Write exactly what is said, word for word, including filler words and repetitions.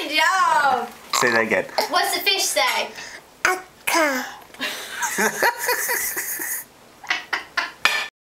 Good job. Say that again. What's the fish say? Aka.